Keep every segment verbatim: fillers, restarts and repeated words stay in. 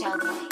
Shellboy.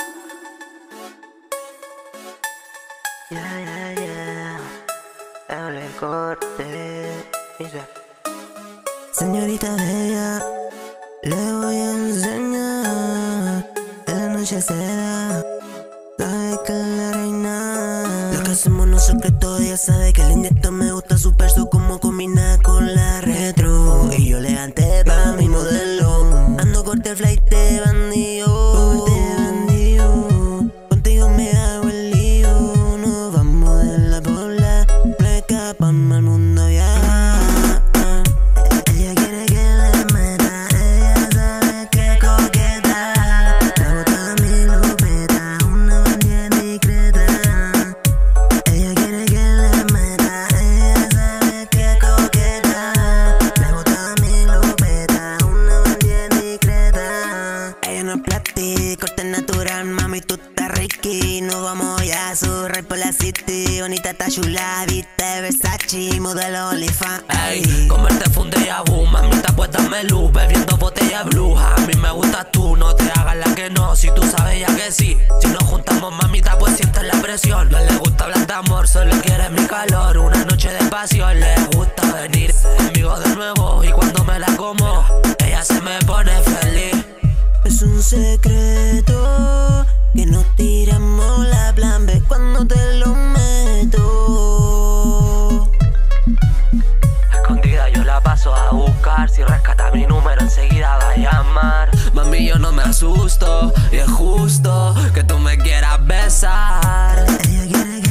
Yeah, yeah, yeah. Dale el corte. Dice. Señorita bella, le voy a enseñar. En la noche será, sabe que es la reina. Lo que hacemos no es secreto, ella sabe que el indirecto me gusta su perso, como combina con la retro. Y yo elegante pa' mi modelo, ando corte flight de bandido. De bandido, contigo me hago el lío. Nos vamos de la bola, no escapamos al mundo a viajar. Ella quiere que le meta, ella sabe que coqueta. La bota mi lupeta, una bandera discreta. Ella quiere que le meta, ella sabe que coqueta. La bota mi lupeta, una bandera discreta. Ella no es plástico, corte natural, mami, tú estás ricky. Nos vamos ya a su rey por la city. Bonita, está chula, viste Versace, modelo OnlyFans. Ey, comerte funde y abu, mamita, pues dame luz, bebiendo botella blue. A mí me gustas tú, no te hagas la que no, si tú sabes ya que sí. Si nos juntamos, mamita, pues sientes la presión. No le gusta hablar de amor, solo quiere mi calor. Una noche de pasión, le gusta venir conmigo de nuevo. Y cuando me la como, ella se me pone feliz. Es un secreto que nos tiramos la plan B cuando te lo meto. Escondida yo la paso a buscar, si rescata mi número enseguida va a llamar. Mami, yo no me asusto y es justo que tú me quieras besar. Ella quiere que